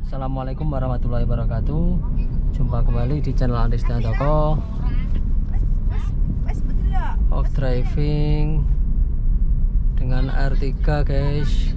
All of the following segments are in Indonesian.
Assalamualaikum warahmatullahi wabarakatuh. Jumpa kembali di channel Andis Toko. Off driving dengan R3 guys.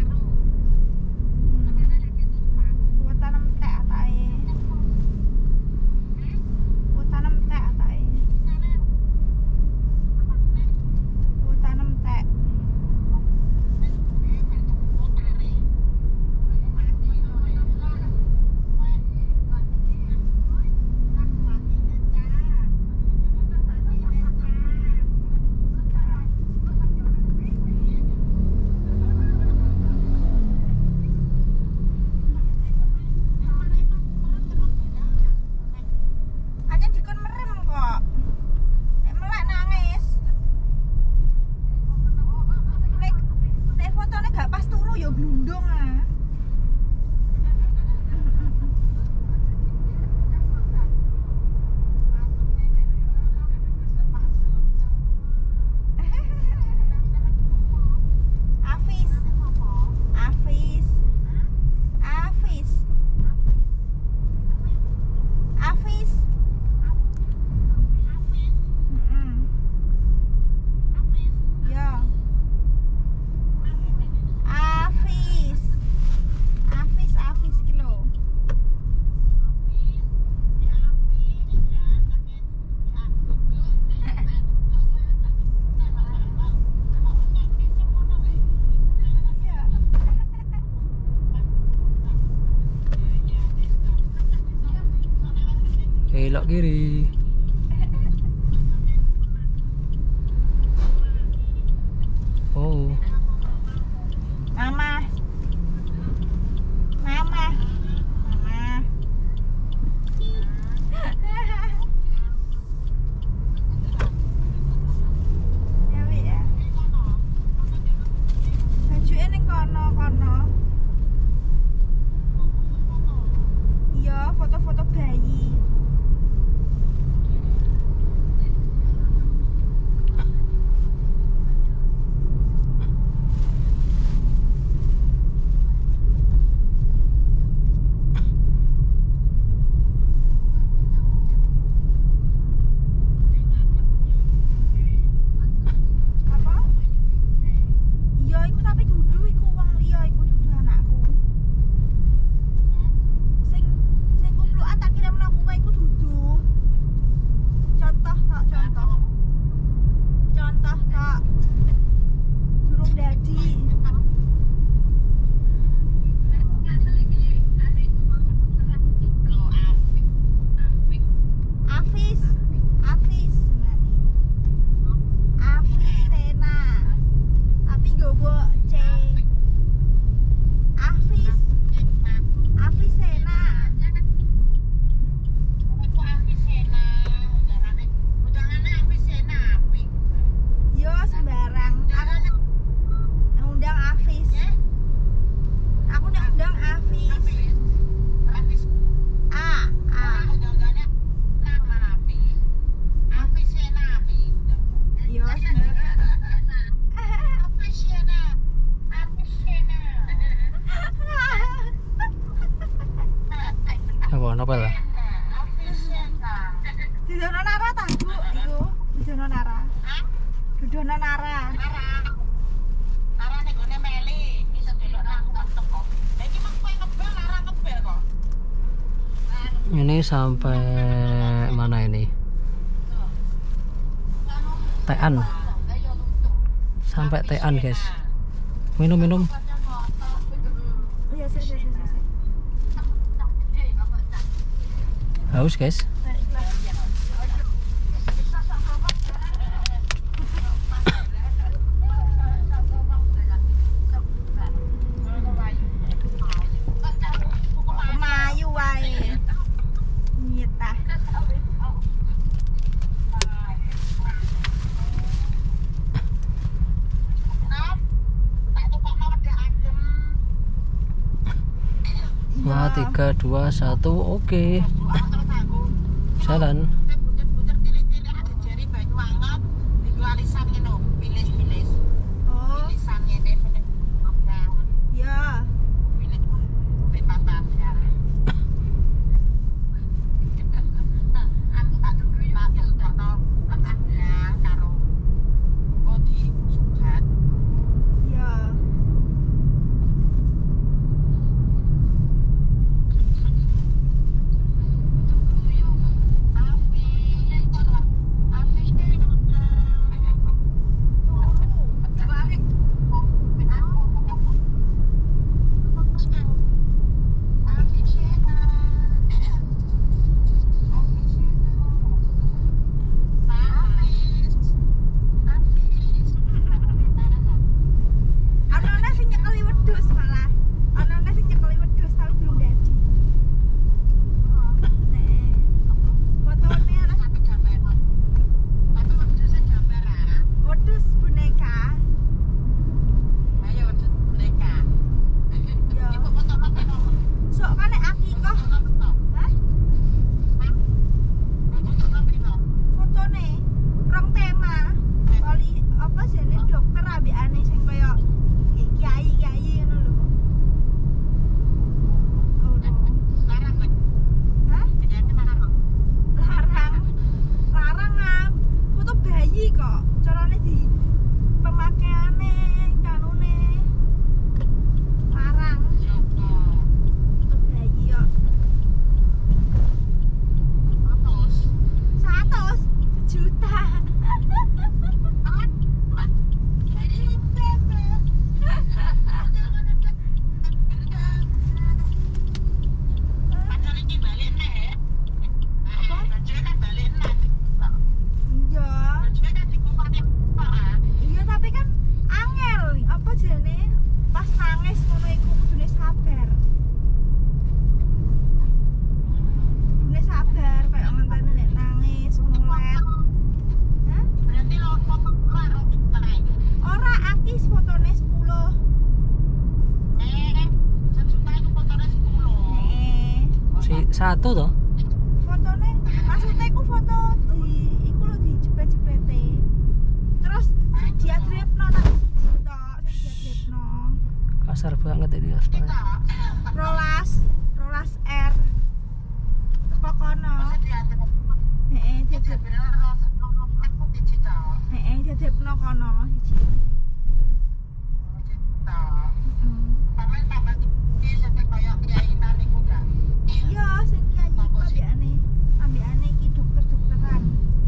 Belok kiri. Oh. Mama. Mama. Mama. Ya wi ya. Bajuke ning kono. Iya, foto-foto bayi. Apa lah? Dudono Nara ta, Bu? Iku Dudono Nara. Dudono Nara. Nara ning gone Meli, iso delok aku mantep kok. Lah iki mung kowe ngebel Nara ngebel kok. Ini sampai mana ini? Tean. Sampai Tean, guys. Minum. Iya, sik. Haus guys. Mayu wae. Nyetah. Nah, 3, 2, 1, oke. Jalan. Oh. Ya. Satu toh? Fotone maksudnya iku foto iku lho dijepret-jeprete. Terus sing diadrepno tak tok, sing diadrepno. Kasar banget ini aspalnya. Rolas R. Teko kono. Heeh, diadrepno kono siji. Iya, sing kiai iku ambekane iki dokter-dokteran.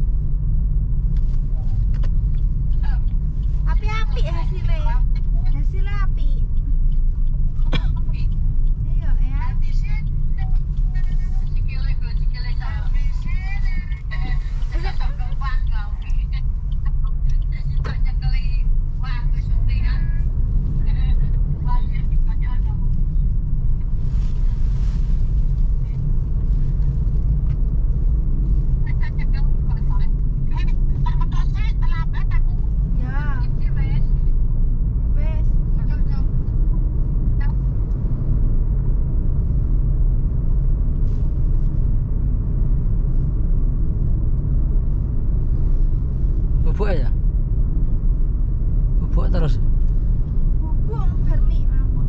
Apik hasilnya apik. Iya, ya. Bubuk ya? Bubuk terus. Bubuk bermi mawon.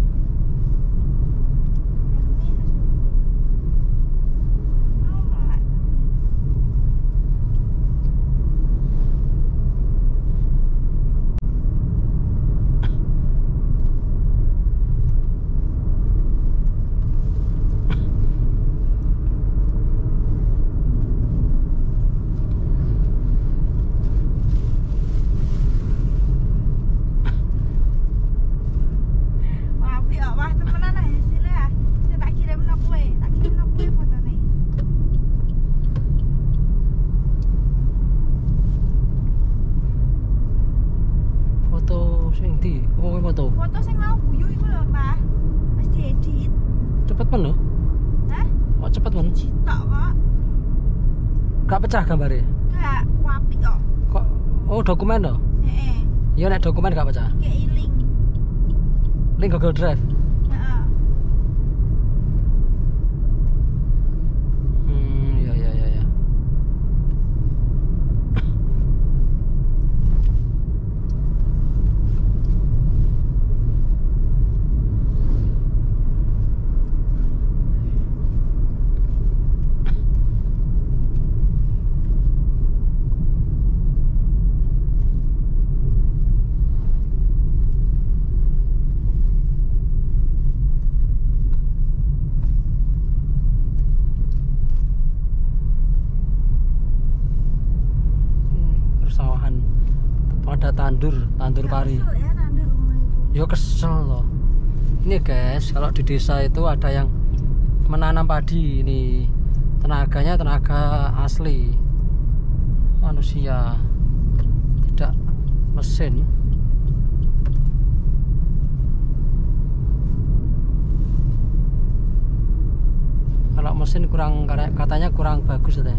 Wah, temenan hasilnya. Sing tak kirimno kowe fotone. Foto sing ndi? Apa foto? Foto sing mau guyu iku lho, Pak. Wis diedit. Cepet men lho. Hah? Kok cepet men? Citok kok. Gak pecah gambarnya? Gak apik kok. Kok oh dokumen toh? Heeh. Iya nek dokumen gak pecah. Iki link. Link Google Drive. Heeh. Ya. Persawahan pada tandur pari. Kesel ya nandur ngono iku. Yo kesel loh. Ini guys, kalau di desa itu ada yang menanam padi ini. Tenaganya tenaga asli. Manusia. Tidak mesin. Kalau mesin katanya kurang bagus katanya.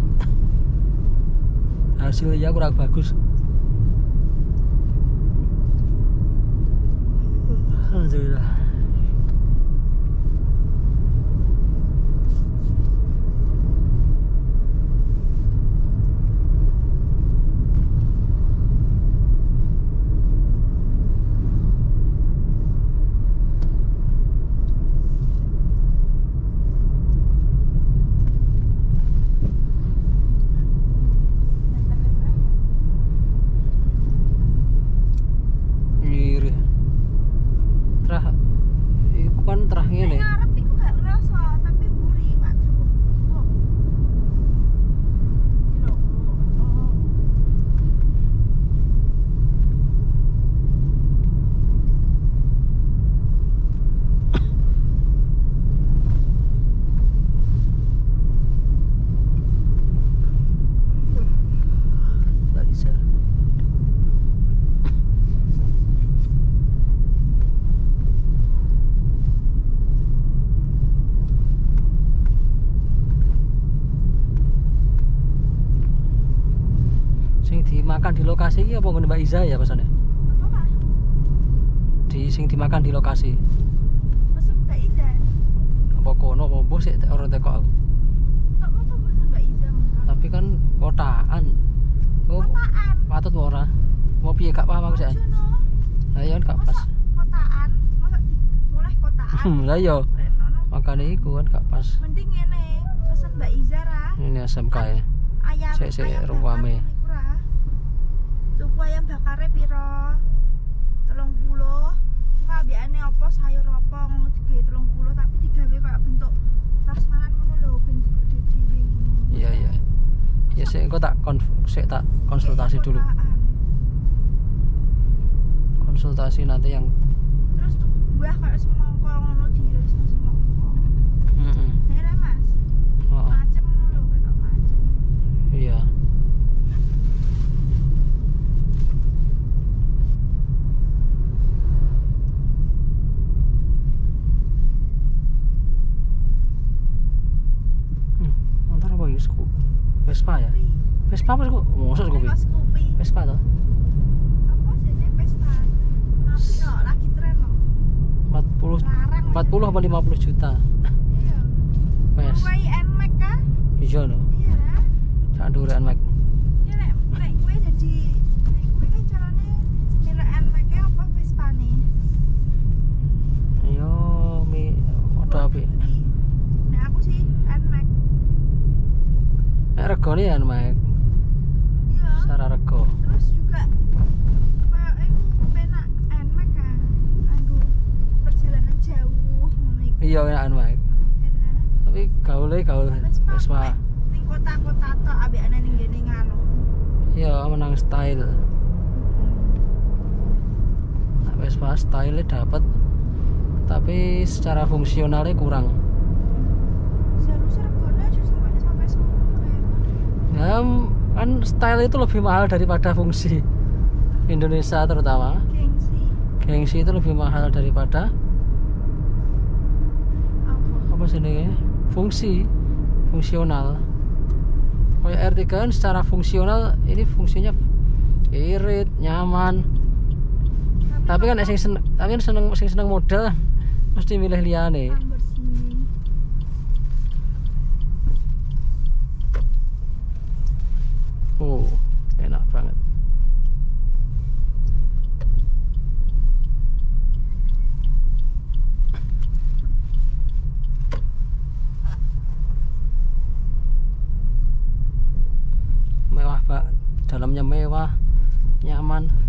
Hasilnya kurang bagus. Alhamdulillah. Terah ngene. Ngarep iku gak ngerasa, tapi buri Pak Tru. Wah. Lho. Oh. Nggak bisa. Dimakan di lokasi ini apa ngene Mbak Iza ya pesannya? Apa Pak? Sing dimakan di lokasi. Pesen Mbak Iza. Apa kono apa mbok sik orang teko aku. sih. Lah ya gak pas. Kotaan, masa mulai kotaan. Lah ya Renono. makane iku kan gak pas. Mending ngene, pesen Mbak Izara. Ini SMK ya. Ayam Sik ayam ruame. bakar niku ra. Tuku ayam bakare piro? 30. Engko ambekane apa sayur apa ngono digawe 30 tapi digawe kayak bentuk prasmanan ngono lho ben dhewe ngono. Iya iya. Ya sik engko tak konsultasi dulu. Konsultasi nanti yang Terus tuh buah kayak semangka ngono diirisno semangka. heeh. Nere Mas. Oh, Macem ngono lho ketok macem. iya. Antar apa ya suku? Vespa ya? Vespa apa suku? Mosok suku? Mas kopi. Vespa toh? Apa jenenge pesta? Tapi kok lagi tren kok. 40 Larang. 40 apa 50 juta. Iya. Wes. Kowe NMAX kah? Iya no. Iya lah. Sak dhuwuran mek. Ya nek kowe jadi nek kowe kan carane nilai NMAX e apa Vespane? Yo mi odo apik. Nek aku sih NMAX. Nek regane ya mek. Iya. Secara rego. Terus juga kayak aku penak NMAX kan. Anggo perjalanan jauh ngono iku. Iya enak mek. Ya dah. Tapi gaul Vespa. Ning kota-kota tok ambekane ning ngene nganu. Iya menang style. Nah, Vespa style dapat tapi secara fungsionalnya kurang. Seharusnya regane aja sampai 10.000. Ya kan style itu lebih mahal daripada fungsi. Indonesia terutama Gengsi. gengsi itu lebih mahal daripada Apa? apa sih ini fungsional. Kayak R3 kan secara fungsional ini fungsinya irit, nyaman. Tapi kan sing seneng model mesti milih liyane. Lamborghini. Oh, enak banget. Mewah, Pak. Dalamnya mewah, nyaman.